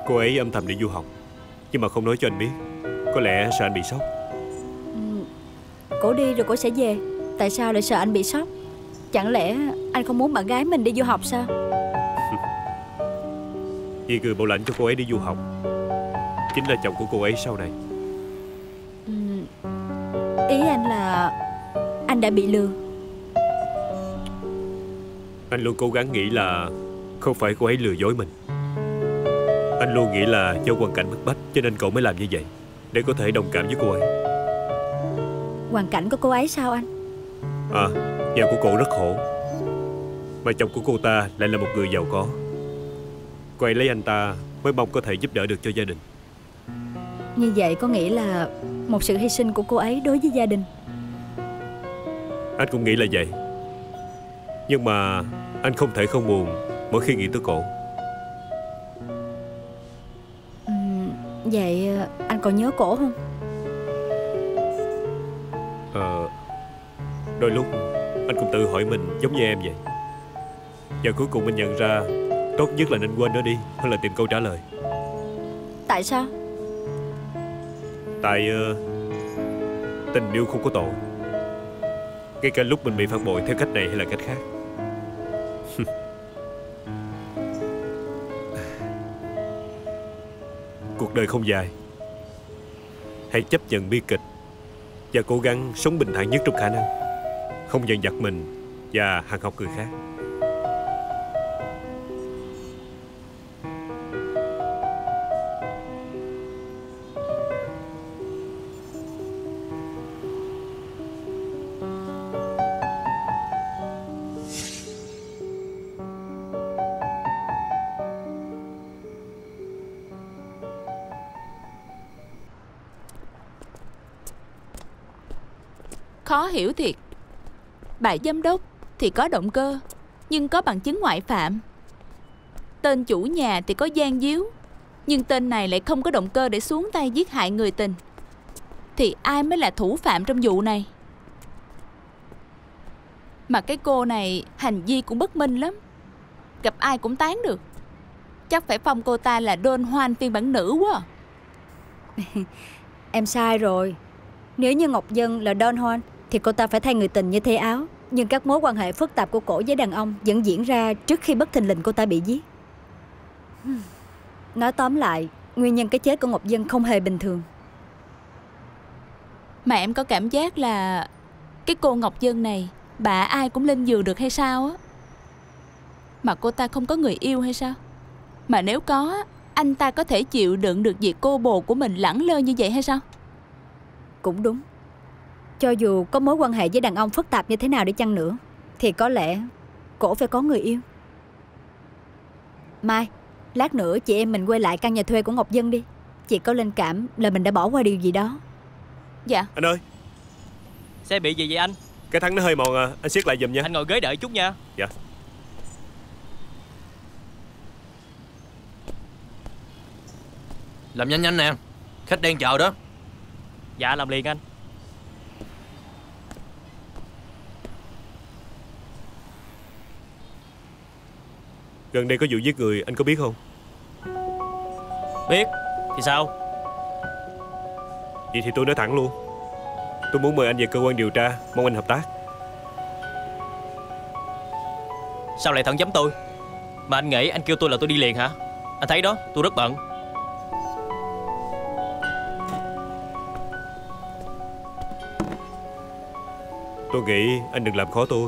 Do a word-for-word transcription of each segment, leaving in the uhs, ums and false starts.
Cô ấy âm thầm đi du học, nhưng mà không nói cho anh biết. Có lẽ sợ anh bị sốc. ừ, Cổ đi rồi cổ sẽ về. Tại sao lại sợ anh bị sốc? Chẳng lẽ anh không muốn bạn gái mình đi du học sao? Vì người bảo lãnh cho cô ấy đi du học chính là chồng của cô ấy sau này. ừ, Ý anh là anh đã bị lừa. Anh luôn cố gắng nghĩ là không phải cô ấy lừa dối mình. Anh luôn nghĩ là do hoàn cảnh bức bách cho nên cậu mới làm như vậy, để có thể đồng cảm với cô ấy. Hoàn cảnh của cô ấy sao anh? À, nhà của cô rất khổ, mà chồng của cô ta lại là một người giàu có. Cô ấy lấy anh ta mới mong có thể giúp đỡ được cho gia đình. Như vậy có nghĩa là một sự hy sinh của cô ấy đối với gia đình. Anh cũng nghĩ là vậy, nhưng mà anh không thể không buồn mỗi khi nghĩ tới cổ. ừ, Vậy anh còn nhớ cổ không? Ờ, đôi lúc anh cũng tự hỏi mình giống như em vậy. Và cuối cùng mình nhận ra tốt nhất là nên quên nó đi hơn là tìm câu trả lời. Tại sao? Tại uh, tình yêu không có tội, ngay cả lúc mình bị phản bội theo cách này hay là cách khác. Cuộc đời không dài. Hãy chấp nhận bi kịch và cố gắng sống bình thản nhất trong khả năng, không dằn vặt mình và hàng học người khác. Khó hiểu thiệt. Bà giám đốc thì có động cơ, nhưng có bằng chứng ngoại phạm. Tên chủ nhà thì có gian díu, nhưng tên này lại không có động cơ để xuống tay giết hại người tình. Thì ai mới là thủ phạm trong vụ này? Mà cái cô này hành vi cũng bất minh lắm, gặp ai cũng tán được. Chắc phải phong cô ta là Don Juan phiên bản nữ quá. Em sai rồi. Nếu như Ngọc Dân là Don Juan thì cô ta phải thay người tình như thay áo. Nhưng các mối quan hệ phức tạp của cổ với đàn ông vẫn diễn ra trước khi bất thình lình cô ta bị giết. Nói tóm lại, nguyên nhân cái chết của Ngọc Dân không hề bình thường. Mà em có cảm giác là cái cô Ngọc Dân này, bà ai cũng lên giường được hay sao á? Mà cô ta không có người yêu hay sao? Mà nếu có, anh ta có thể chịu đựng được việc cô bồ của mình lẳng lơ như vậy hay sao? Cũng đúng. Cho dù có mối quan hệ với đàn ông phức tạp như thế nào đi chăng nữa thì có lẽ cổ phải có người yêu. Mai, lát nữa chị em mình quay lại căn nhà thuê của Ngọc Dân đi. Chị có linh cảm là mình đã bỏ qua điều gì đó. Dạ. Anh ơi, xe bị gì vậy anh? cái thắng nó hơi mòn à, anh siết lại giùm nha. Anh ngồi ghế đợi chút nha. Dạ. Làm nhanh nhanh nè, khách đang chờ đó. Dạ làm liền anh. Gần đây có vụ giết người, anh có biết không? Biết. Thì sao? Vậy thì tôi nói thẳng luôn. Tôi muốn mời anh về cơ quan điều tra, mong anh hợp tác. Sao lại thẳng giấm tôi? Mà anh nghĩ anh kêu tôi là tôi đi liền hả? Anh thấy đó, tôi rất bận. Tôi nghĩ anh đừng làm khó tôi.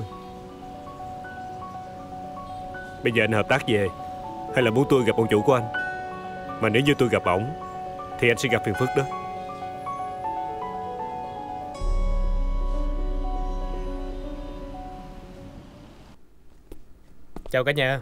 Bây giờ anh hợp tác về hay là muốn tôi gặp ông chủ của anh? Mà nếu như tôi gặp ổng thì anh sẽ gặp phiền phức đó. Chào cả nhà.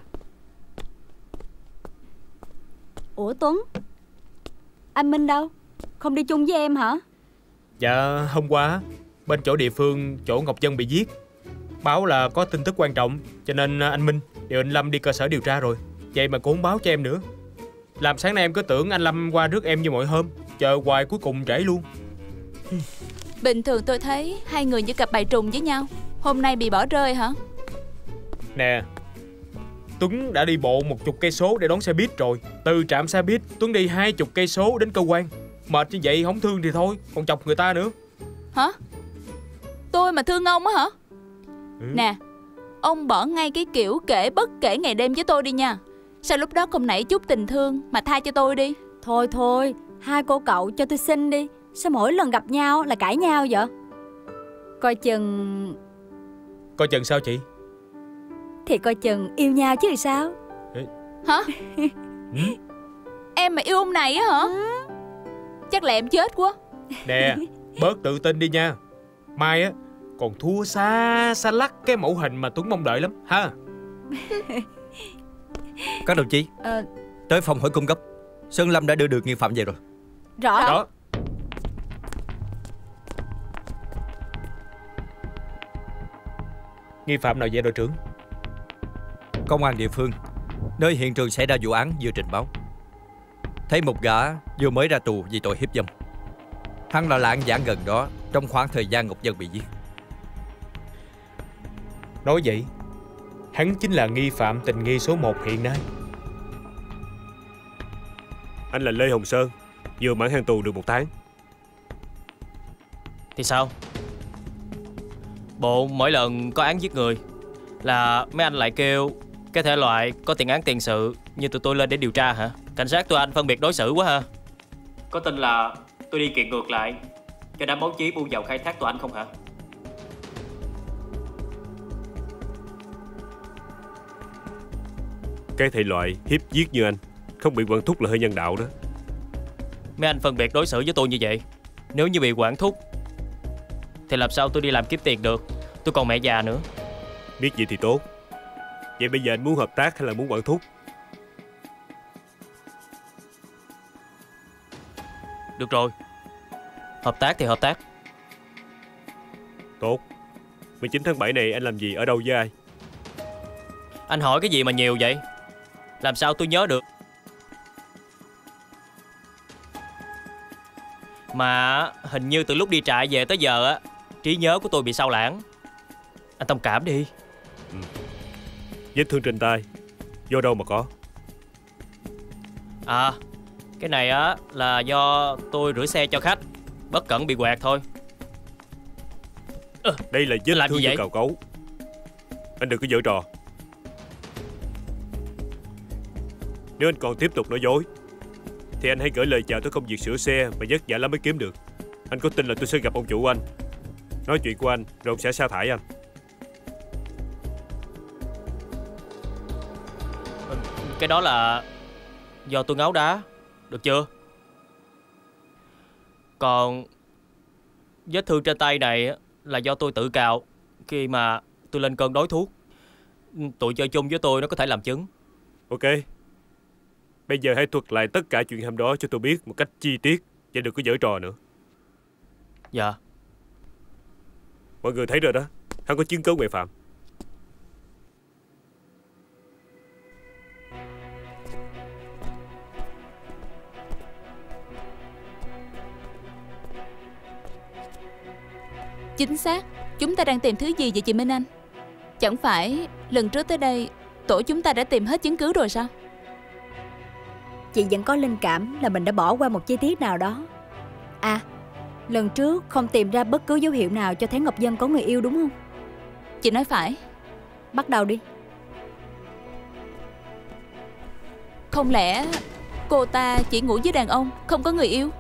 Ủa Tuấn, anh Minh đâu? Không đi chung với em hả? Dạ hôm qua bên chỗ địa phương chỗ Ngọc Dân bị giết, báo là có tin tức quan trọng, cho nên anh Minh điều anh Lâm đi cơ sở điều tra rồi. Vậy mà cũng không báo cho em nữa. Làm sáng nay em cứ tưởng anh Lâm qua rước em như mọi hôm, chờ hoài cuối cùng trễ luôn. Bình thường tôi thấy hai người như cặp bài trùng với nhau, hôm nay bị bỏ rơi hả? Nè, Tuấn đã đi bộ một chục cây số để đón xe buýt rồi. Từ trạm xe buýt Tuấn đi hai chục cây số đến cơ quan. Mệt như vậy không thương thì thôi, còn chọc người ta nữa. Hả? Tôi mà thương ông á hả? Ừ. Nè, ông bỏ ngay cái kiểu kể bất kể ngày đêm với tôi đi nha. Sao lúc đó không nảy chút tình thương mà tha cho tôi đi. Thôi thôi, hai cô cậu cho tôi xin đi. Sao mỗi lần gặp nhau là cãi nhau vậy? Coi chừng... Coi chừng sao chị? Thì coi chừng yêu nhau chứ sao? Hả? Ừ? Em mà yêu ông này á hả? Ừ. Chắc là em chết quá. Nè, bớt tự tin đi nha. Mai á còn thua xa xa lắc cái mẫu hình mà Tuấn mong đợi lắm ha. Các đồng chí, Ờ, tới phòng hỏi cung cấp. Sơn Lâm đã đưa được nghi phạm về rồi. rõ. Đó. Nghi phạm nào vậy đội trưởng? Công an địa phương, nơi hiện trường xảy ra vụ án vừa trình báo. Thấy một gã vừa mới ra tù vì tội hiếp dâm. Hắn là lạng giảng gần đó trong khoảng thời gian Ngọc Dân bị giết. Nói vậy, hắn chính là nghi phạm tình nghi số một hiện nay. Anh là Lê Hồng Sơn, vừa mãn hạn tù được một tháng. Thì sao? Bộ mỗi lần có án giết người là mấy anh lại kêu cái thể loại có tiền án tiền sự như tụi tôi lên để điều tra hả? Cảnh sát tụi anh phân biệt đối xử quá ha. Có tin là tôi đi kiện ngược lại cho đám báo chí buông vào khai thác tụi anh không hả? Cái thể loại hiếp giết như anh không bị quản thúc là hơi nhân đạo đó. Mấy anh phân biệt đối xử với tôi như vậy. Nếu như bị quản thúc thì làm sao tôi đi làm kiếm tiền được? Tôi còn mẹ già nữa. Biết vậy thì tốt. Vậy bây giờ anh muốn hợp tác hay là muốn quản thúc? Được rồi, hợp tác thì hợp tác. Tốt. mười chín tháng bảy này anh làm gì, ở đâu với ai? Anh hỏi cái gì mà nhiều vậy? Làm sao tôi nhớ được? Mà hình như từ lúc đi trại về tới giờ á, trí nhớ của tôi bị sao lãng. Anh thông cảm đi. Ừ. Vết thương trên tay do đâu mà có? À, cái này á là do tôi rửa xe cho khách, bất cẩn bị quẹt thôi. À, đây là vết làm thương gì do vậy? cào cấu. Anh đừng có giở trò. Nếu anh còn tiếp tục nói dối thì anh hãy gửi lời chào tới công việc sửa xe mà vất vả lắm mới kiếm được. Anh có tin là tôi sẽ gặp ông chủ anh, nói chuyện của anh, rồi ông sẽ sa thải anh. Cái đó là do tôi ngáo đá, được chưa? Còn vết thương trên tay này là do tôi tự cào khi mà tôi lên cơn đói thuốc. Tụi chơi chung với tôi nó có thể làm chứng. Ok. Bây giờ hãy thuật lại tất cả chuyện hôm đó cho tôi biết một cách chi tiết, và đừng có giở trò nữa. Dạ. Mọi người thấy rồi đó, hắn có chứng cứ ngoại phạm. Chính xác. Chúng ta đang tìm thứ gì vậy chị Minh Anh? Chẳng phải lần trước tới đây tổ chúng ta đã tìm hết chứng cứ rồi sao? Chị vẫn có linh cảm là mình đã bỏ qua một chi tiết nào đó. À, lần trước không tìm ra bất cứ dấu hiệu nào cho thấy Ngọc Dân có người yêu đúng không? Chị nói phải. Bắt đầu đi. Không lẽ cô ta chỉ ngủ với đàn ông, không có người yêu?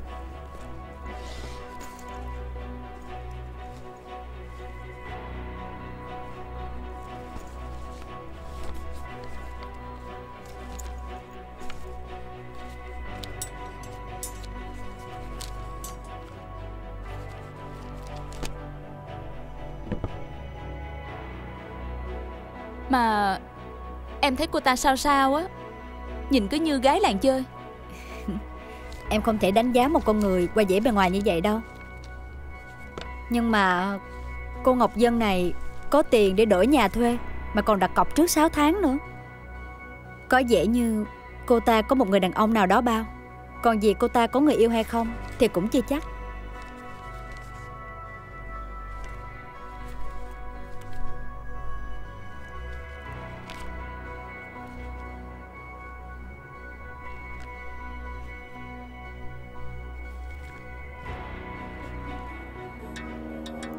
Mà em thấy cô ta sao sao á, nhìn cứ như gái làng chơi. Em không thể đánh giá một con người qua vẻ bề ngoài như vậy đâu. Nhưng mà cô Ngọc Dân này có tiền để đổi nhà thuê, mà còn đặt cọc trước sáu tháng nữa. Có vẻ như cô ta có một người đàn ông nào đó bao. Còn việc cô ta có người yêu hay không thì cũng chưa chắc.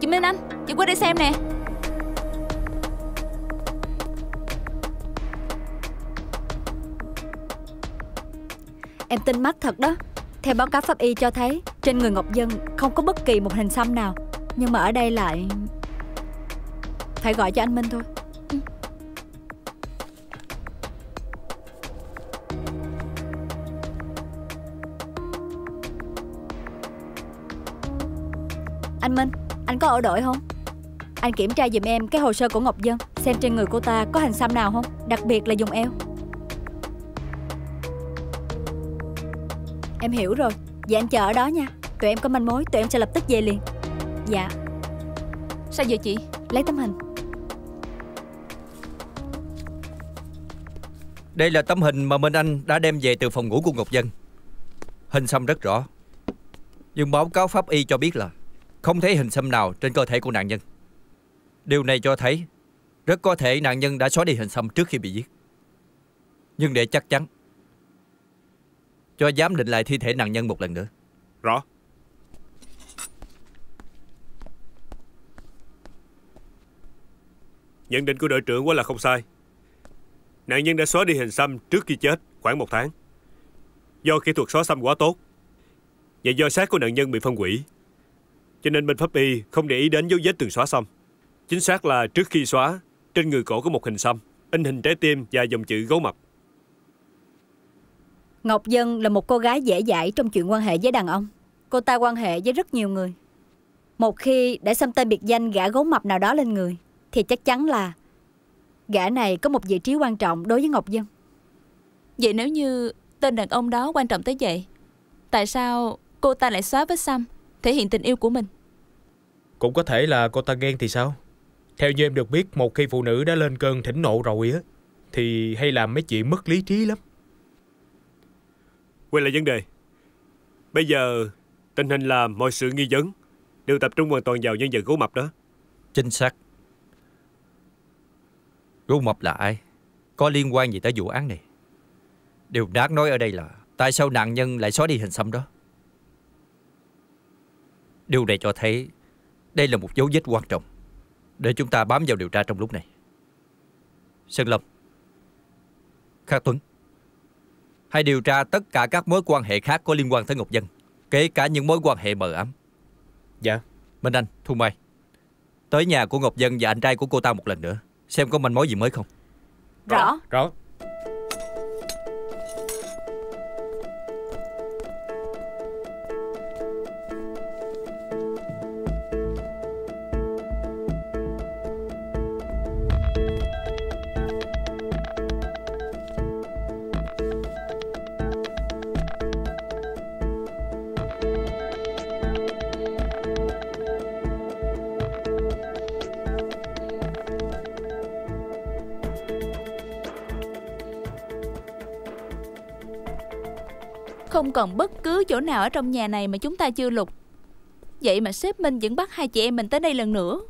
Minh Anh, chị qua đây xem nè. Em tin mắt thật đó. Theo báo cáo pháp y cho thấy trên người Ngọc Dân không có bất kỳ một hình xăm nào. Nhưng mà ở đây lại phải gọi cho anh Minh thôi. Ừ. Anh Minh, anh có ở đội không? Anh kiểm tra giùm em cái hồ sơ của Ngọc Dân, xem trên người cô ta có hình xăm nào không, đặc biệt là vùng eo. Em hiểu rồi. Vậy anh chờ ở đó nha. Tụi em có manh mối, tụi em sẽ lập tức về liền. Dạ. Sao giờ chị? Lấy tấm hình. Đây là tấm hình mà Minh Anh đã đem về từ phòng ngủ của Ngọc Dân. Hình xăm rất rõ, nhưng báo cáo pháp y cho biết là không thấy hình xăm nào trên cơ thể của nạn nhân. Điều này cho thấy rất có thể nạn nhân đã xóa đi hình xăm trước khi bị giết. Nhưng để chắc chắn, cho giám định lại thi thể nạn nhân một lần nữa. Rõ. Nhận định của đội trưởng quá là không sai. Nạn nhân đã xóa đi hình xăm trước khi chết khoảng một tháng. Do kỹ thuật xóa xăm quá tốt và do xác của nạn nhân bị phân hủy, cho nên bên pháp y không để ý đến dấu vết từng xóa xăm. Chính xác là trước khi xóa, trên người cổ có một hình xăm in hình trái tim và dòng chữ gấu mập. Ngọc Dân là một cô gái dễ dãi trong chuyện quan hệ với đàn ông. Cô ta quan hệ với rất nhiều người. Một khi để xăm tên biệt danh gã gấu mập nào đó lên người, thì chắc chắn là gã này có một vị trí quan trọng đối với Ngọc Dân. Vậy nếu như tên đàn ông đó quan trọng tới vậy, tại sao cô ta lại xóa vết xăm thể hiện tình yêu của mình? Cũng có thể là cô ta ghen thì sao? Theo như em được biết, một khi phụ nữ đã lên cơn thịnh nộ rồi á, thì hay làm mấy chuyện mất lý trí lắm. Quay lại vấn đề. Bây giờ tình hình là mọi sự nghi vấn đều tập trung hoàn toàn vào nhân vật gấu mập đó. Chính xác. Gấu mập là ai? Có liên quan gì tới vụ án này? Điều đáng nói ở đây là tại sao nạn nhân lại xóa đi hình xăm đó? Điều này cho thấy đây là một dấu vết quan trọng để chúng ta bám vào điều tra trong lúc này. Sơn Lâm, Khắc Tuấn, hãy điều tra tất cả các mối quan hệ khác có liên quan tới Ngọc Dân, kể cả những mối quan hệ mờ ám. Dạ. Minh Anh, Thu Mai, tới nhà của Ngọc Dân và anh trai của cô ta một lần nữa, xem có manh mối gì mới không. Rõ. Rõ. Không còn bất cứ chỗ nào ở trong nhà này mà chúng ta chưa lục. Vậy mà sếp Minh vẫn bắt hai chị em mình tới đây lần nữa.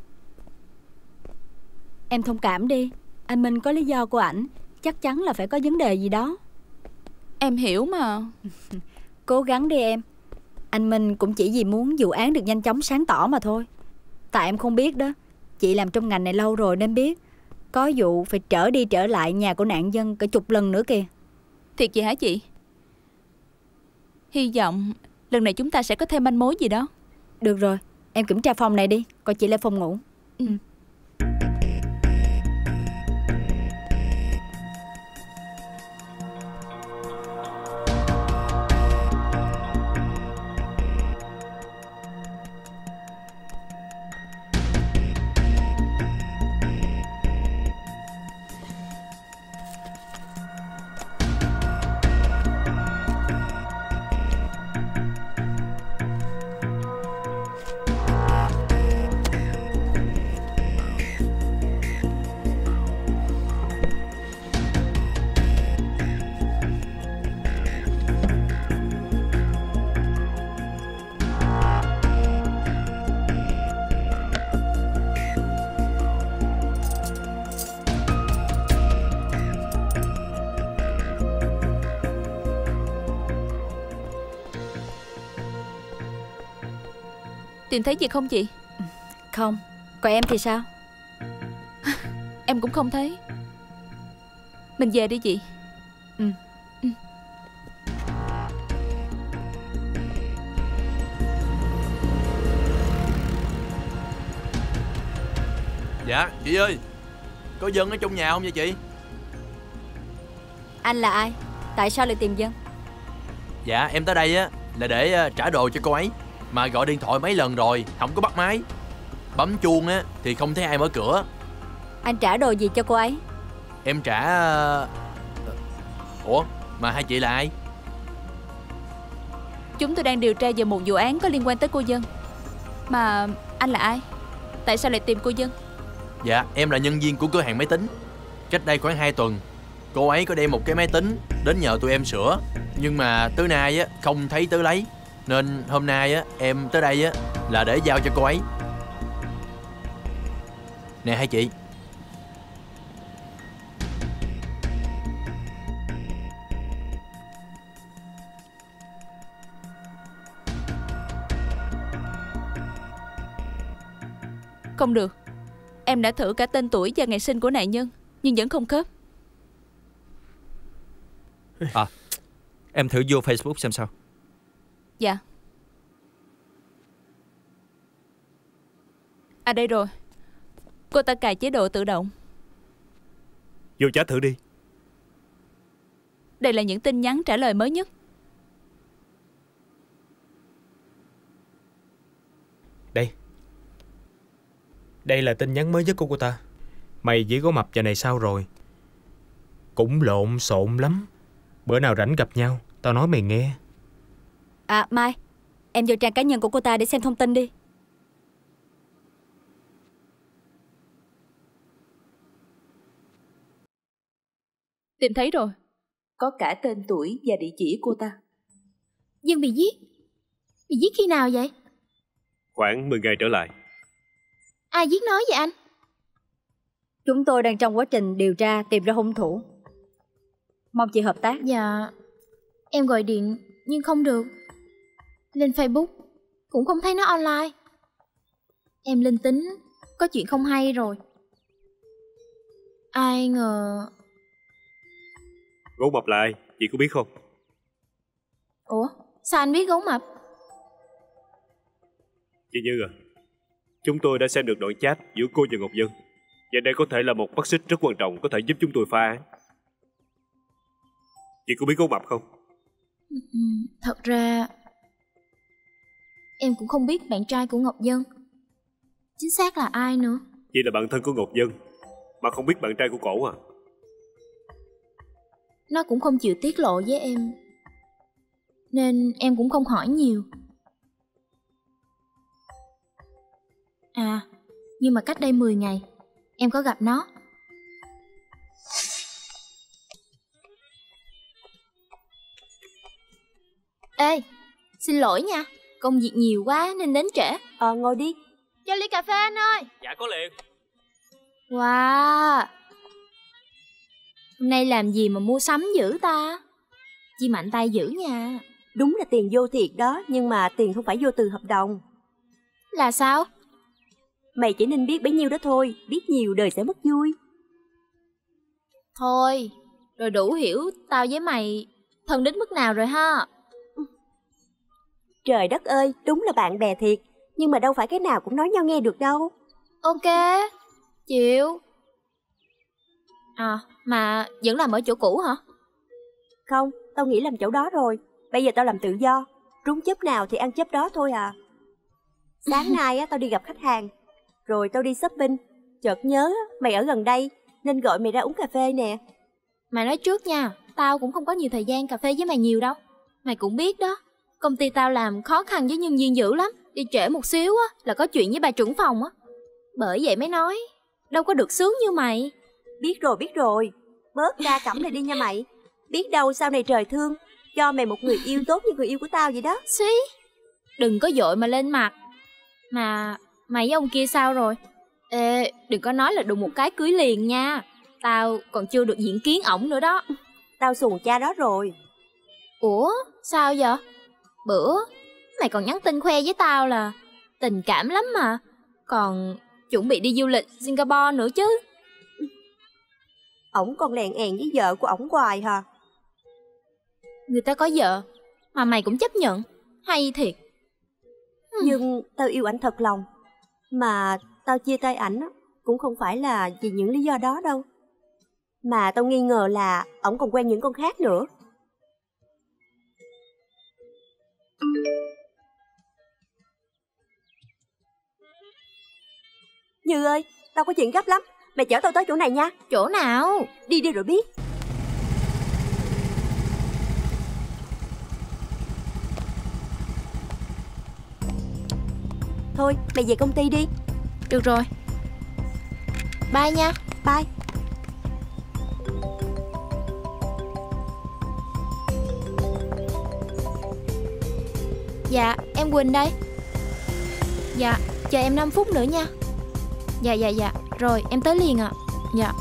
Em thông cảm đi. Anh Minh có lý do của ảnh. Chắc chắn là phải có vấn đề gì đó. Em hiểu mà. Cố gắng đi em. Anh Minh cũng chỉ vì muốn vụ án được nhanh chóng sáng tỏ mà thôi. Tại em không biết đó, chị làm trong ngành này lâu rồi nên biết có vụ phải trở đi trở lại nhà của nạn nhân cả chục lần nữa kìa. Thiệt vậy hả chị? Hy vọng lần này chúng ta sẽ có thêm manh mối gì đó. Được rồi, em kiểm tra phòng này đi. Còn chị lên phòng ngủ. Ừ. Tìm thấy gì không chị? không. Còn em thì sao? Em cũng không thấy. Mình về đi chị. Ừ. Ừ. Dạ chị ơi, có Dân ở trong nhà không vậy chị? Anh là ai? Tại sao lại tìm Dân? Dạ em tới đây á là để uh, trả đồ cho cô ấy, mà gọi điện thoại mấy lần rồi không có bắt máy. Bấm chuông á thì không thấy ai mở cửa. Anh trả đồ gì cho cô ấy? Em trả uh... Ủa mà hai chị là ai? Chúng tôi đang điều tra về một vụ án có liên quan tới cô Dân. Mà anh là ai? Tại sao lại tìm cô Dân? Dạ em là nhân viên của cửa hàng máy tính. Cách đây khoảng hai tuần cô ấy có đem một cái máy tính đến nhờ tụi em sửa, nhưng mà tới nay á không thấy tới lấy, nên hôm nay á em tới đây á là để giao cho cô ấy. Nè hai chị. Không được. Em đã thử cả tên tuổi và ngày sinh của nạn nhân, nhưng vẫn không khớp. À, em thử vô Facebook xem sao. Dạ. À đây rồi. Cô ta cài chế độ tự động. Vô chat thử đi. Đây là những tin nhắn trả lời mới nhất. Đây. Đây là tin nhắn mới nhất của cô ta. Mày với Gấu Mập giờ này sao rồi? Cũng lộn xộn lắm. Bữa nào rảnh gặp nhau tao nói mày nghe. À Mai, em vô trang cá nhân của cô ta để xem thông tin đi. Tìm thấy rồi. Có cả tên tuổi và địa chỉ cô ta. Dương bị giết. Bị giết khi nào vậy? Khoảng mười ngày trở lại. Ai giết nói vậy anh? Chúng tôi đang trong quá trình điều tra tìm ra hung thủ. Mong chị hợp tác. Dạ. Em gọi điện nhưng không được. Lên Facebook cũng không thấy nó online. Em linh tính có chuyện không hay rồi. Ai ngờ. Gấu Mập là ai, chị có biết không? Ủa, sao anh biết Gấu Mập? Chị Như à, chúng tôi đã xem được đoạn chat giữa cô và Ngọc Dân, và đây có thể là một mắt xích rất quan trọng có thể giúp chúng tôi phá án. Chị có biết Gấu Mập không? Ừ, thật ra em cũng không biết bạn trai của Ngọc Dân chính xác là ai nữa. Chị là bạn thân của Ngọc Dân mà không biết bạn trai của cổ à? Nó cũng không chịu tiết lộ với em, nên em cũng không hỏi nhiều. À, nhưng mà cách đây mười ngày em có gặp nó. Ê, xin lỗi nha, công việc nhiều quá nên đến trễ. Ờ, ngồi đi. Cho ly cà phê anh ơi. Dạ có liền. Wow, hôm nay làm gì mà mua sắm dữ ta? Chị mạnh tay dữ nha. Đúng là tiền vô thiệt đó, nhưng mà tiền không phải vô từ hợp đồng. Là sao? Mày chỉ nên biết bấy nhiêu đó thôi, biết nhiều đời sẽ mất vui. Thôi, rồi đủ hiểu tao với mày thân đến mức nào rồi ha. Trời đất ơi, đúng là bạn bè thiệt, nhưng mà đâu phải cái nào cũng nói nhau nghe được đâu. Ok, chịu. À, mà vẫn làm ở chỗ cũ hả? Không, tao nghĩ làm chỗ đó rồi. Bây giờ tao làm tự do, trúng chấp nào thì ăn chấp đó thôi à. Sáng nay á, tao đi gặp khách hàng, rồi tao đi shopping. Chợt nhớ mày ở gần đây nên gọi mày ra uống cà phê nè. Mày nói trước nha, tao cũng không có nhiều thời gian cà phê với mày nhiều đâu. Mày cũng biết đó, công ty tao làm khó khăn với nhân viên dữ lắm. Đi trễ một xíu á là có chuyện với bà trưởng phòng á. Bởi vậy mới nói, đâu có được sướng như mày. Biết rồi, biết rồi. Bớt ra cẩm này đi nha mày. Biết đâu sau này trời thương, cho mày một người yêu tốt như người yêu của tao vậy đó. Xí, đừng có vội mà lên mặt. Mà mày với ông kia sao rồi? Ê, đừng có nói là đụng một cái cưới liền nha. Tao còn chưa được diện kiến ổng nữa đó. Tao xuồng cha đó rồi. Ủa, sao vậy? Bữa mày còn nhắn tin khoe với tao là tình cảm lắm mà, Còn chuẩn bị đi du lịch Singapore nữa chứ. Ổng còn lèn èn với vợ của ổng hoài hả? Người ta có vợ mà mày cũng chấp nhận. Hay thiệt. Nhưng tao yêu ảnh thật lòng. Mà tao chia tay ảnh cũng không phải là vì những lý do đó đâu. Mà tao nghi ngờ là ổng còn quen những con khác nữa. Như ơi, tao có chuyện gấp lắm. Mày chở tao tới chỗ này nha. Chỗ nào? Đi đi rồi biết. Thôi, mày về công ty đi. Được rồi. Bye nha. Bye. Dạ, em Quỳnh đây. Dạ, chờ em năm phút nữa nha. Dạ, dạ, dạ. Rồi, em tới liền ạ. Dạ.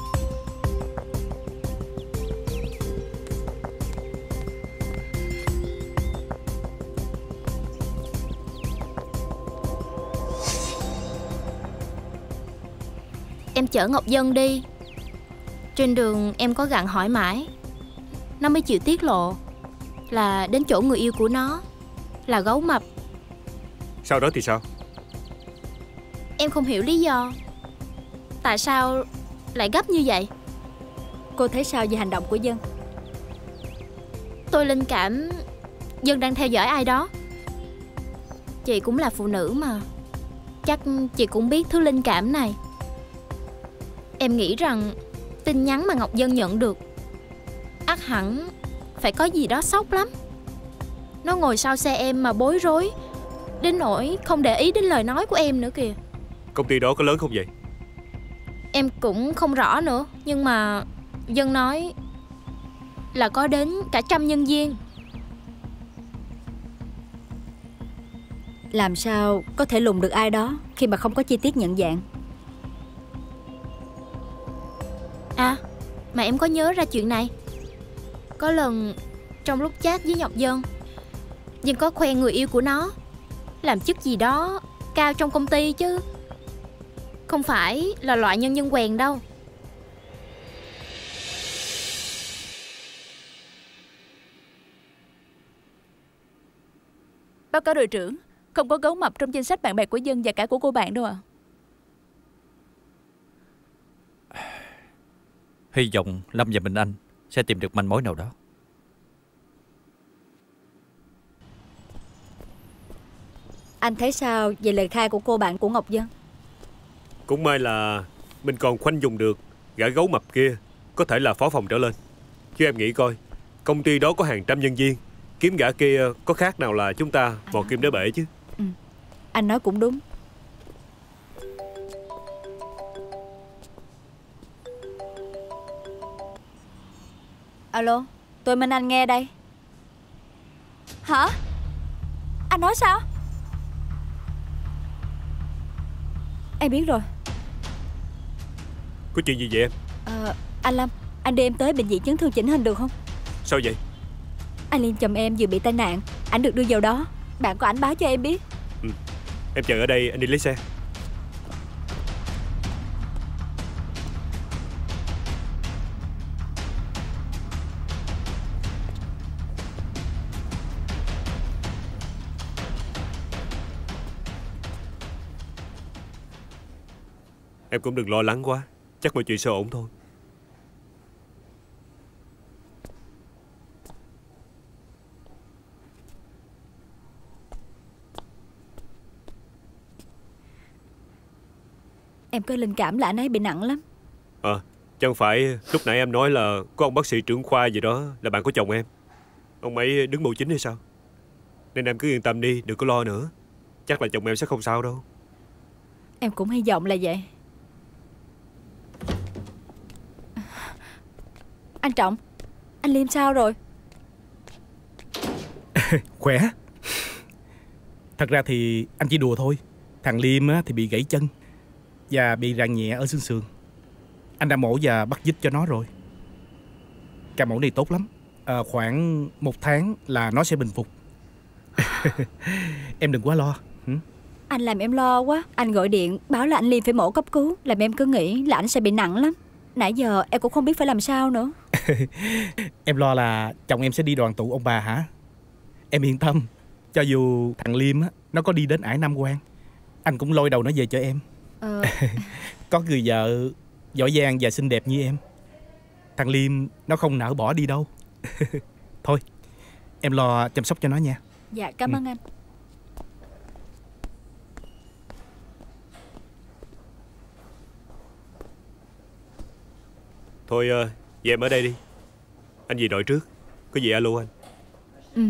Em chở Ngọc Dân đi. Trên đường em có gặng hỏi mãi, nó mới chịu tiết lộ là đến chỗ người yêu của nó là gấu mập. Sau đó thì sao? Em không hiểu lý do. Tại sao lại gấp như vậy? Cô thấy sao về hành động của Dân? Tôi linh cảm Dân đang theo dõi ai đó. Chị cũng là phụ nữ mà, chắc chị cũng biết thứ linh cảm này. Em nghĩ rằng tin nhắn mà Ngọc Dân nhận được ắt hẳn phải có gì đó sốc lắm. Nó ngồi sau xe em mà bối rối đến nỗi không để ý đến lời nói của em nữa kìa. Công ty đó có lớn không vậy? Em cũng không rõ nữa, nhưng mà Dân nói là có đến cả trăm nhân viên. Làm sao có thể lùng được ai đó khi mà không có chi tiết nhận dạng? À, mà em có nhớ ra chuyện này. Có lần trong lúc chat với Ngọc Dân, Dân có khoe người yêu của nó làm chức gì đó cao trong công ty chứ không phải là loại nhân nhân quèn đâu. Báo cáo đội trưởng, không có gấu mập trong danh sách bạn bè của Dân và cả của cô bạn đâu ạ. Hy vọng Lâm và Minh Anh sẽ tìm được manh mối nào đó. Anh thấy sao về lời khai của cô bạn của Ngọc Dân? Cũng may là mình còn khoanh dùng được gã gấu mập kia có thể là phó phòng trở lên. Chứ em nghĩ coi, công ty đó có hàng trăm nhân viên, kiếm gã kia có khác nào là chúng ta vò kim đá bể chứ. Ừ, anh nói cũng đúng. Alo, tôi Minh Anh nghe đây. Hả? Anh nói sao? Em biết rồi. Có chuyện gì vậy em? à, Anh Lâm, anh đưa em tới bệnh viện chấn thương chỉnh hình được không? Sao vậy? Anh Liêm chồng em vừa bị tai nạn, ảnh được đưa vào đó. Bạn của ảnh báo cho em biết. Ừ, em chờ ở đây, anh đi lấy xe. Em cũng đừng lo lắng quá, chắc mọi chuyện sẽ ổn thôi. Em có linh cảm là anh ấy bị nặng lắm. Ờ, à, chẳng phải lúc nãy em nói là có ông bác sĩ trưởng khoa gì đó là bạn của chồng em. Ông ấy đứng mưu chính hay sao? Nên em cứ yên tâm đi, đừng có lo nữa. Chắc là chồng em sẽ không sao đâu. Em cũng hy vọng là vậy. Anh Trọng, anh Liêm sao rồi? Khỏe. Thật ra thì anh chỉ đùa thôi. Thằng Liêm thì bị gãy chân và bị rạn nhẹ ở xương sườn. Anh đã mổ và bắt vít cho nó rồi. Ca mổ này tốt lắm, à, khoảng một tháng là nó sẽ bình phục. Em đừng quá lo. Anh làm em lo quá. Anh gọi điện báo là anh Liêm phải mổ cấp cứu, làm em cứ nghĩ là anh sẽ bị nặng lắm. Nãy giờ em cũng không biết phải làm sao nữa. Em lo là chồng em sẽ đi đoàn tụ ông bà hả? Em yên tâm, cho dù thằng Liêm á, nó có đi đến ải Nam Quan, anh cũng lôi đầu nó về cho em. Ờ... Có người vợ giỏi giang và xinh đẹp như em, thằng Liêm nó không nỡ bỏ đi đâu. Thôi, em lo chăm sóc cho nó nha. Dạ, cảm ơn ừ. anh. Thôi, uh, vậy em ở đây đi. Anh về đội trước. Có gì alo anh. Ừ.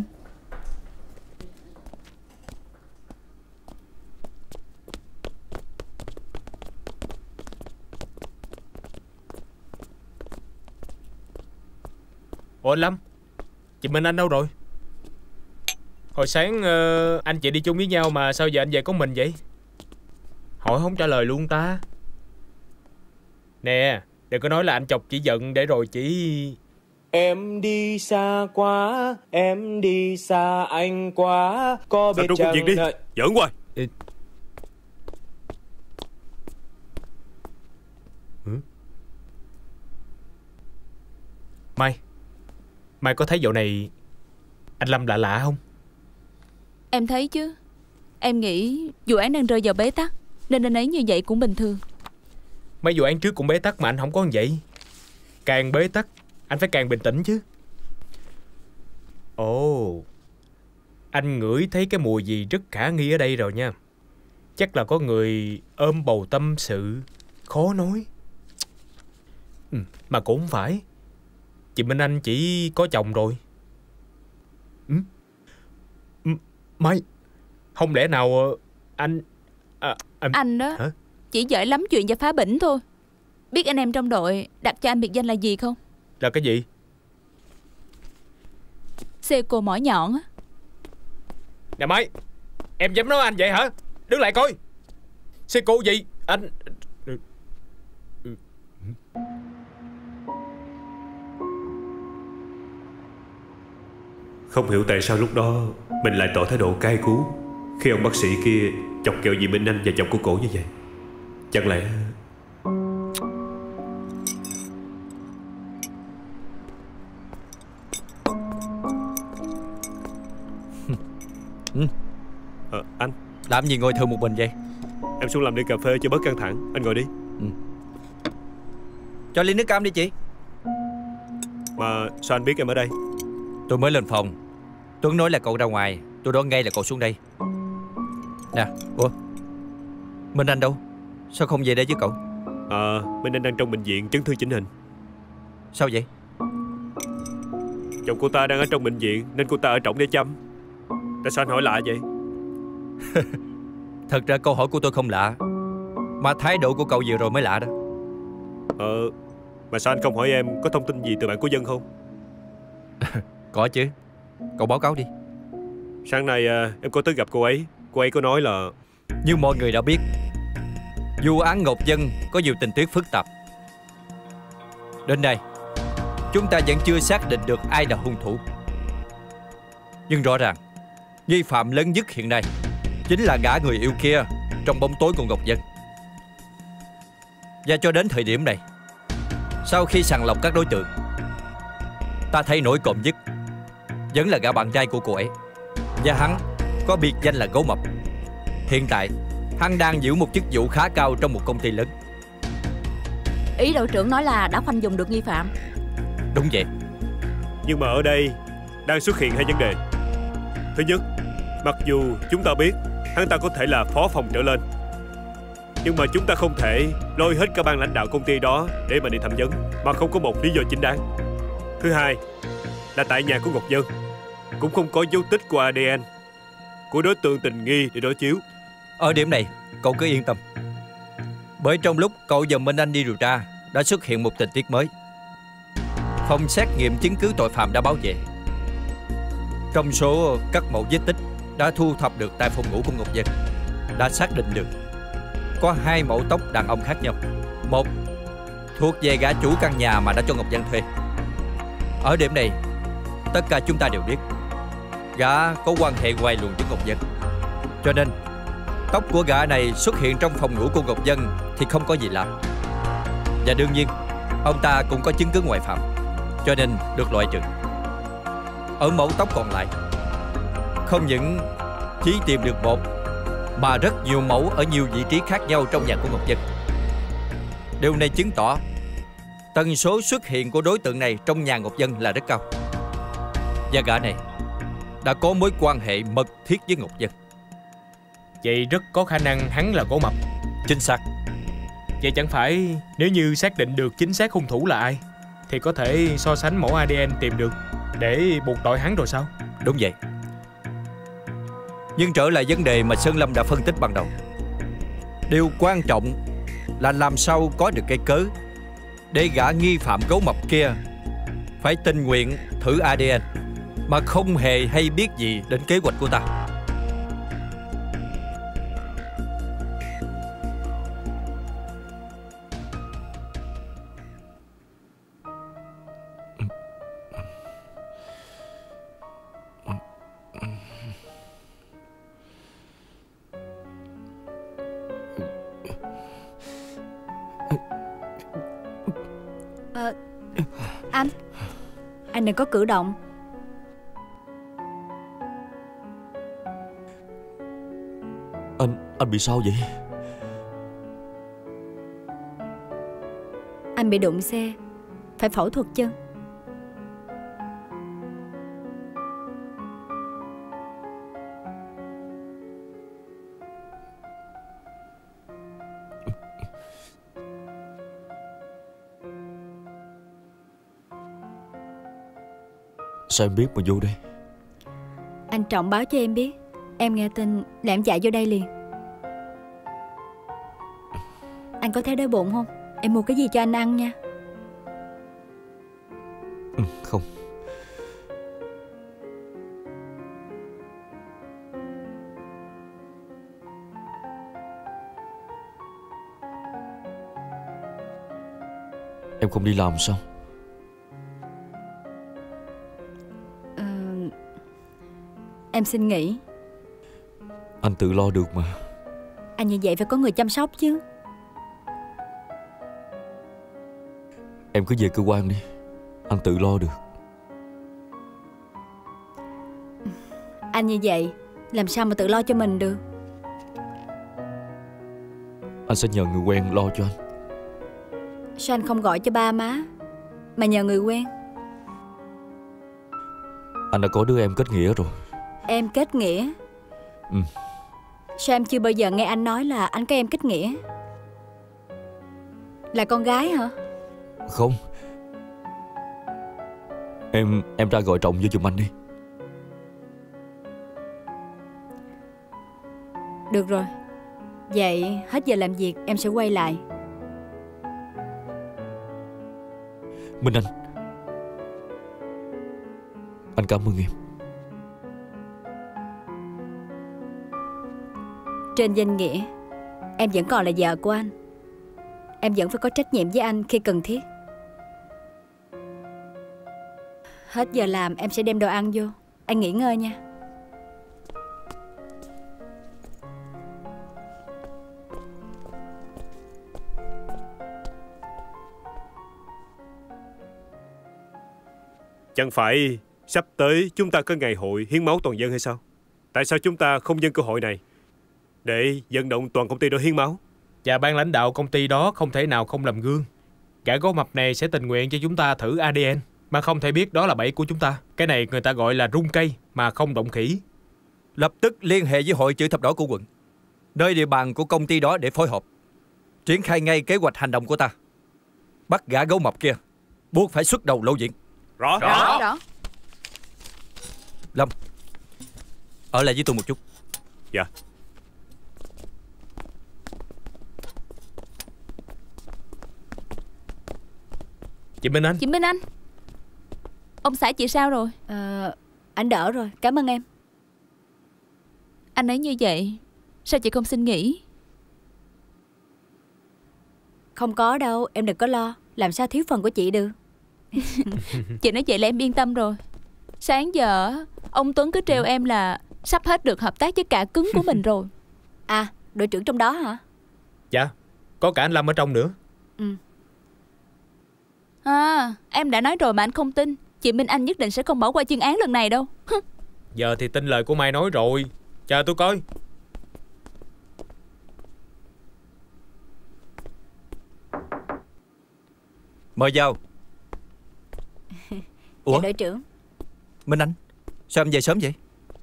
Ủa anh Lâm, chị Minh Anh đâu rồi? Hồi sáng uh, anh chị đi chung với nhau mà sao giờ anh về có mình vậy? Hỏi không trả lời luôn ta. Nè, đừng có nói là anh chọc chỉ giận để rồi chỉ... Em đi xa quá, em đi xa anh quá, có biết chăng... Việc đi, nơi... giỡn hoài. Ừ. Ừ. Mai, Mai có thấy dạo này anh Lâm lạ lạ không? Em thấy chứ. Em nghĩ vụ án đang rơi vào bế tắc, nên anh ấy như vậy cũng bình thường. Mấy vụ án trước cũng bế tắc mà anh không có như vậy. Càng bế tắc anh phải càng bình tĩnh chứ. Ồ, anh ngửi thấy cái mùi gì rất khả nghi ở đây rồi nha. Chắc là có người ôm bầu tâm sự khó nói. Ừ, mà cũng không phải. Chị Minh Anh chỉ có chồng rồi. Ừ? Mai, không lẽ nào anh... À, anh... anh đó Hả? chỉ giỏi lắm chuyện và phá bỉnh thôi. Biết anh em trong đội đặt cho anh biệt danh là gì không? Là cái gì? Seiko mỏ nhọn á. Nè Mai, em dám nói anh vậy hả? Đứng lại coi. Seiko gì? Anh... Không hiểu tại sao lúc đó mình lại tỏ thái độ cay cú khi ông bác sĩ kia chọc kẹo dì Minh Anh và chồng của cổ như vậy. Chẳng lẽ... ừ. Ờ, anh làm gì ngồi thừ một mình vậy? Em xuống làm ly cà phê cho bớt căng thẳng. Anh ngồi đi. ừ. Cho ly nước cam đi chị. Mà sao anh biết em ở đây? Tôi mới lên phòng, Tuấn nói là cậu ra ngoài, tôi đoán ngay là cậu xuống đây. Nè, ủa Minh Anh đâu? Sao không về đây với cậu? Ờ, à, Minh Anh đang trong bệnh viện chấn thương chỉnh hình. Sao vậy? Chồng cô ta đang ở trong bệnh viện nên cô ta ở trỏng để chăm. Tại sao anh hỏi lạ vậy? Thật ra câu hỏi của tôi không lạ, mà thái độ của cậu vừa rồi mới lạ đó. Ờ, mà sao anh không hỏi em có thông tin gì từ bạn của Dân không? Có chứ. Cậu báo cáo đi. Sáng nay à, em có tới gặp cô ấy. Cô ấy có nói là... Như mọi người đã biết, vụ án Ngọc Dân có nhiều tình tiết phức tạp. Đến đây chúng ta vẫn chưa xác định được ai là hung thủ. Nhưng rõ ràng nghi phạm lớn nhất hiện nay chính là gã người yêu kia trong bóng tối của Ngọc Dân. Và cho đến thời điểm này, sau khi sàng lọc các đối tượng, ta thấy nổi cộm nhất vẫn là gã bạn trai của cô ấy. Và hắn có biệt danh là Gấu Mập. Hiện tại hắn đang giữ một chức vụ khá cao trong một công ty lớn. Ý đội trưởng nói là đã khoanh vùng được nghi phạm. Đúng vậy. Nhưng mà ở đây đang xuất hiện hai vấn đề. Thứ nhất, mặc dù chúng ta biết hắn ta có thể là phó phòng trở lên, nhưng mà chúng ta không thể lôi hết cả ban lãnh đạo công ty đó để mà đi thẩm vấn mà không có một lý do chính đáng. Thứ hai là tại nhà của Ngọc Dân cũng không có dấu tích của a đê en của đối tượng tình nghi để đối chiếu. Ở điểm này cậu cứ yên tâm, bởi trong lúc cậu và Minh Anh đi điều tra đã xuất hiện một tình tiết mới. Phòng xét nghiệm chứng cứ tội phạm đã báo về, trong số các mẫu vết tích đã thu thập được tại phòng ngủ của Ngọc Dân, đã xác định được có hai mẫu tóc đàn ông khác nhau. Một thuộc về gã chủ căn nhà mà đã cho Ngọc Dân thuê. Ở điểm này tất cả chúng ta đều biết gã có quan hệ ngoài luồng với Ngọc Dân, cho nên Tóc của gã này xuất hiện trong phòng ngủ của Ngọc Dân thì không có gì lạ. Và đương nhiên ông ta cũng có chứng cứ ngoại phạm, cho nên được loại trừ. Ở mẫu tóc còn lại, không những chỉ tìm được một mà rất nhiều mẫu ở nhiều vị trí khác nhau trong nhà của Ngọc Dân. Điều này chứng tỏ tần số xuất hiện của đối tượng này trong nhà Ngọc Dân là rất cao. Và gã này đã có mối quan hệ mật thiết với Ngọc Dân. Vậy rất có khả năng hắn là Gỗ Mập. Chính xác. Vậy chẳng phải nếu như xác định được chính xác hung thủ là ai thì có thể so sánh mẫu a đê en tìm được để buộc tội hắn rồi sao? Đúng vậy. Nhưng trở lại vấn đề mà Sơn Lâm đã phân tích ban đầu, điều quan trọng là làm sao có được cái cớ để gã nghi phạm Gấu Mập kia phải tình nguyện thử a đê en mà không hề hay biết gì đến kế hoạch của ta. Ờ, anh Anh đừng có cử động. Anh, anh bị sao vậy? Anh bị đụng xe, phải phẫu thuật chân. Sao em biết mà vô đây? Anh Trọng báo cho em biết. Em nghe tin là em chạy vô đây liền. Anh có thấy đói bụng không? Em mua cái gì cho anh ăn nha. Ừ, không. Em không đi làm sao? ờ, Em xin nghỉ. Anh tự lo được mà. Anh như vậy phải có người chăm sóc chứ. Em cứ về cơ quan đi, anh tự lo được. Anh như vậy làm sao mà tự lo cho mình được? Anh sẽ nhờ người quen lo cho anh. Sao anh không gọi cho ba má mà nhờ người quen? Anh đã có đứa em kết nghĩa rồi. Em kết nghĩa? Ừ. Sao em chưa bao giờ nghe anh nói là anh có em kết nghĩa? Là con gái hả? Không. Em em ra gọi Trọng vô giùm anh đi. Được rồi. Vậy hết giờ làm việc em sẽ quay lại. Minh Anh, anh cảm ơn em. Trên danh nghĩa em vẫn còn là vợ của anh. Em vẫn phải có trách nhiệm với anh khi cần thiết. Hết giờ làm em sẽ đem đồ ăn vô. Anh nghỉ ngơi nha. Chẳng phải sắp tới chúng ta có ngày hội hiến máu toàn dân hay sao? Tại sao chúng ta không nhân cơ hội này để vận động toàn công ty đó hiến máu? Và ban lãnh đạo công ty đó không thể nào không làm gương. Gã Gấu Mập này sẽ tình nguyện cho chúng ta thử a đê en mà không thể biết đó là bẫy của chúng ta. Cái này người ta gọi là rung cây mà không động khỉ. Lập tức liên hệ với hội chữ thập đỏ của quận, nơi địa bàn của công ty đó để phối hợp triển khai ngay kế hoạch hành động của ta. Bắt gã Gấu Mập kia, buộc phải xuất đầu lộ diện. Rõ. Rõ, rõ. Lâm, ở lại với tôi một chút. Dạ. Chị Minh Anh. Chị Minh Anh, ông xã chị sao rồi? Ờ, anh đỡ rồi, cảm ơn em. Anh ấy như vậy, sao chị không xin nghỉ? Không có đâu, em đừng có lo. Làm sao thiếu phần của chị được. Chị nói vậy là em yên tâm rồi. Sáng giờ ông Tuấn cứ trêu em là sắp hết được hợp tác với cả cứng của mình rồi. À, đội trưởng trong đó hả? Dạ, có cả anh Lâm ở trong nữa. Ừ. À, em đã nói rồi mà anh không tin. Chị Minh Anh nhất định sẽ không bỏ qua chuyên án lần này đâu. Giờ thì tin lời của Mai nói rồi. Chờ tôi coi. Mời vào. Ủa? Dạ đội trưởng. Minh Anh, sao em về sớm vậy?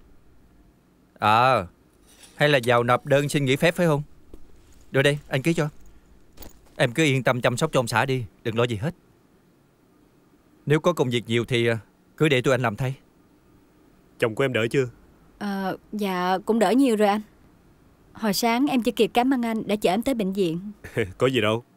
À, hay là vào nộp đơn xin nghỉ phép phải không? Đưa đây, anh ký cho. Em cứ yên tâm chăm sóc cho ông xã đi, đừng lo gì hết. Nếu có công việc nhiều thì cứ để tụi anh làm thay. Chồng của em đỡ chưa? À, dạ cũng đỡ nhiều rồi anh. Hồi sáng em chỉ kịp cảm ơn anh đã chở em tới bệnh viện. Có gì đâu.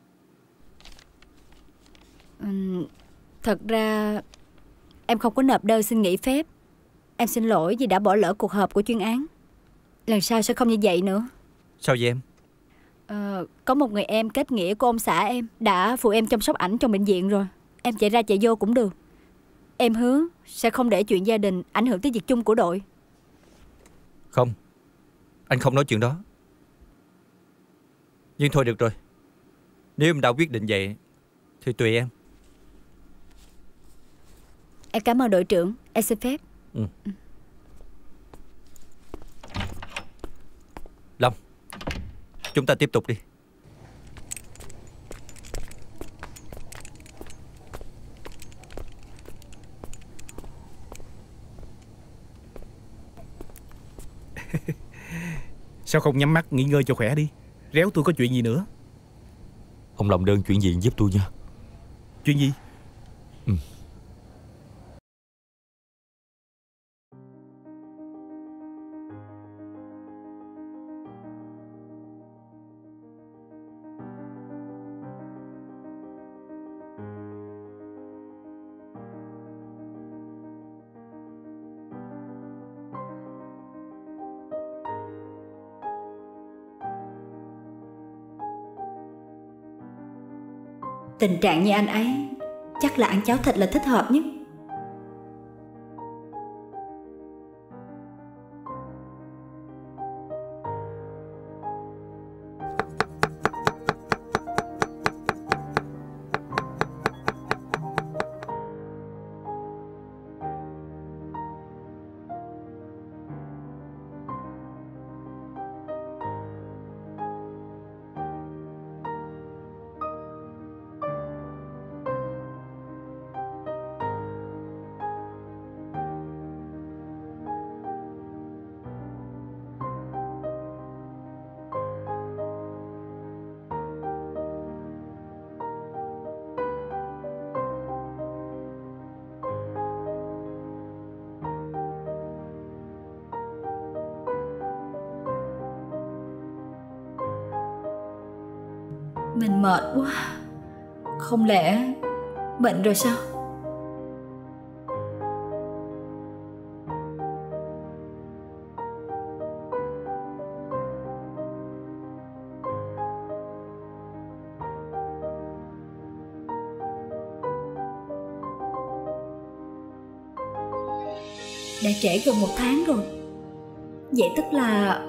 Ừ, thật ra em không có nộp đơn xin nghỉ phép. Em xin lỗi vì đã bỏ lỡ cuộc họp của chuyên án. Lần sau sẽ không như vậy nữa. Sao vậy em? À, có một người em kết nghĩa của ông xã em đã phụ em chăm sóc ảnh trong bệnh viện rồi. Em chạy ra chạy vô cũng được. Em hứa sẽ không để chuyện gia đình ảnh hưởng tới việc chung của đội. Không, anh không nói chuyện đó. Nhưng thôi được rồi, nếu em đã quyết định vậy thì tùy em. Em cảm ơn đội trưởng. Em xin phép. Ừ. Ừ. Long, chúng ta tiếp tục đi. Sao không nhắm mắt nghỉ ngơi cho khỏe đi? Réo tôi có chuyện gì nữa? Ông làm đơn chuyển viện giúp tôi nha. Chuyện gì? Ừ. Tình trạng như anh ấy chắc là ăn cháo thịt là thích hợp nhất. Mình mệt quá. Không lẽ bệnh rồi sao? Đã trễ gần một tháng rồi. Vậy tức là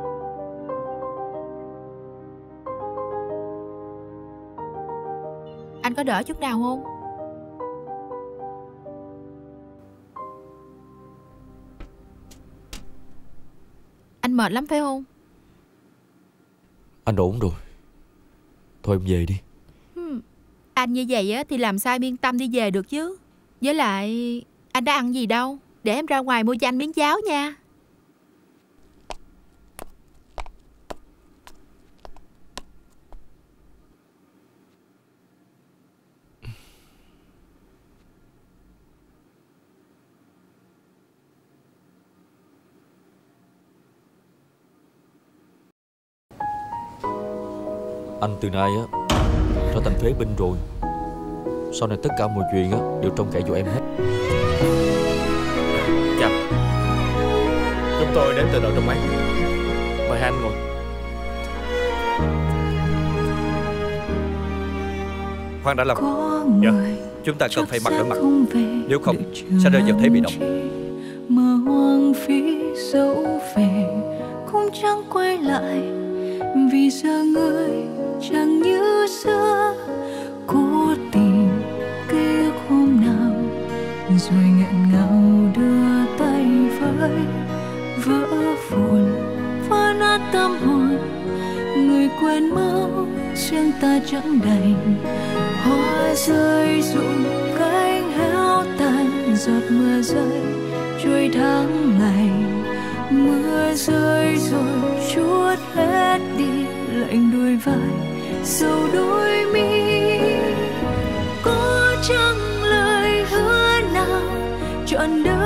anh có đỡ chút nào không? Anh mệt lắm phải không? Anh ổn rồi. Thôi em về đi. Hmm. Anh như vậy á thì làm sao em yên tâm đi về được chứ. Với lại anh đã ăn gì đâu. Để em ra ngoài mua cho anh miếng cháo nha. Anh từ nay á trở thành phế binh rồi. Sau này tất cả mọi chuyện á đều trông cậy vào em hết. Chào. Chúng tôi đến từ đội trọng án. Mời hai anh ngồi. Khoan đã Lâm. Dạ. Chúng ta cần phải mặt đối mặt. Nếu không sẽ rơi vào thế bị động. Mơ hoang phí dấu về cũng chẳng quay lại. vì giờ người chẳng như xưa, cố tìm ký ức hôm nào rồi nghẹn ngào đưa tay với vỡ vụn phá nát tâm hồn. Người quên mau riêng ta chẳng đành, hoa rơi rụng cánh héo tàn, giọt mưa rơi trôi tháng ngày. Mưa rơi rồi chút hết đi, lạnh đôi vai sầu đôi mi. Có chăng lời hứa nào trọn đời